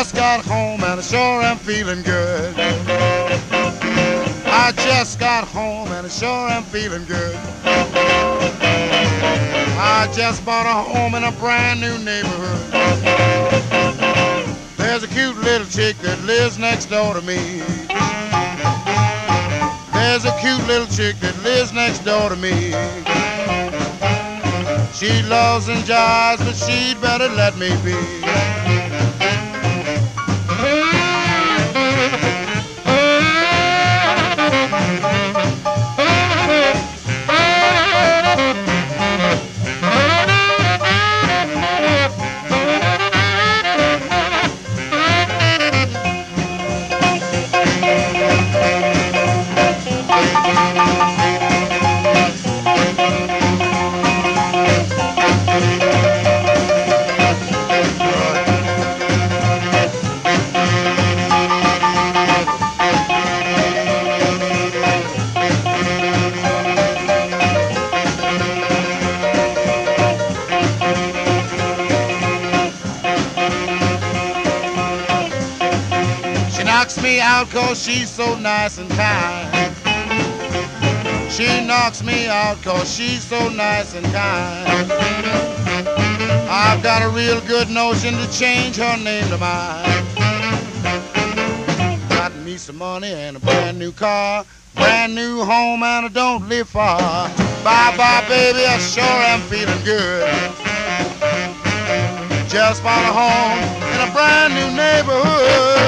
just got home and I sure am feeling good. I just got home and I sure am feeling good. I just bought a home in a brand new neighborhood. There's a cute little chick that lives next door to me. There's a cute little chick that lives next door to me. She loves and jives, but she'd better let me be. Knocks me out 'cause she's so nice and kind. She knocks me out 'cause she's so nice and kind. I've got a real good notion to change her name to mine. Got me some money and a brand new car, brand new home, and I don't live far. Bye-bye, baby, I sure am feeling good. Just bought a home in a brand new neighborhood.